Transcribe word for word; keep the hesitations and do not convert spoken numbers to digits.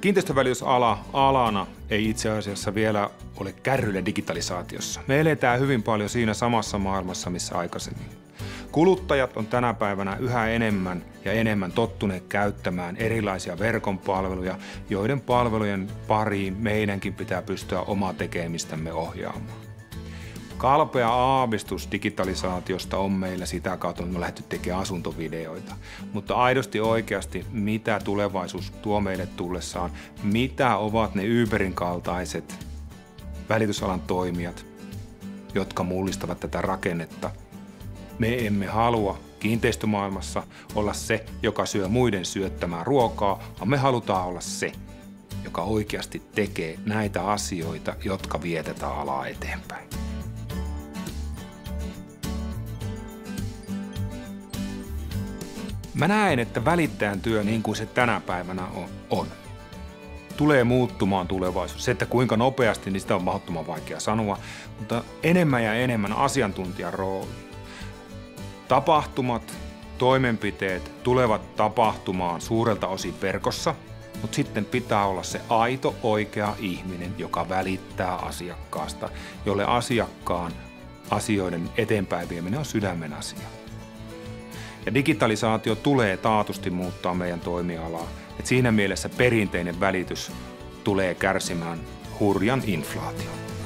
Kiinteistönvälitysala alana ei itse asiassa vielä ole kärryillä digitalisaatiossa. Me eletään hyvin paljon siinä samassa maailmassa, missä aikaisemmin. Kuluttajat on tänä päivänä yhä enemmän ja enemmän tottuneet käyttämään erilaisia verkon palveluja, joiden palvelujen pariin meidänkin pitää pystyä omaa tekemistämme ohjaamaan. Kalpea aavistus digitalisaatiosta on meillä sitä kautta, että me on lähdetty tekemään asuntovideoita. Mutta aidosti oikeasti, mitä tulevaisuus tuo meille tullessaan, mitä ovat ne Uberin kaltaiset välitysalan toimijat, jotka mullistavat tätä rakennetta. Me emme halua kiinteistömaailmassa olla se, joka syö muiden syöttämää ruokaa, vaan me halutaan olla se, joka oikeasti tekee näitä asioita, jotka vietetään alaa eteenpäin. Mä näen, että välittäjän työ, niin kuin se tänä päivänä on, on, tulee muuttumaan tulevaisuudessa. Se, että kuinka nopeasti, niin sitä on mahdottoman vaikea sanoa, mutta enemmän ja enemmän asiantuntijan rooli. Tapahtumat, toimenpiteet tulevat tapahtumaan suurelta osin verkossa, mutta sitten pitää olla se aito, oikea ihminen, joka välittää asiakkaasta, jolle asiakkaan asioiden eteenpäin vieminen on sydämen asia. Ja digitalisaatio tulee taatusti muuttaa meidän toimialaa. Et siinä mielessä perinteinen välitys tulee kärsimään hurjan inflaation.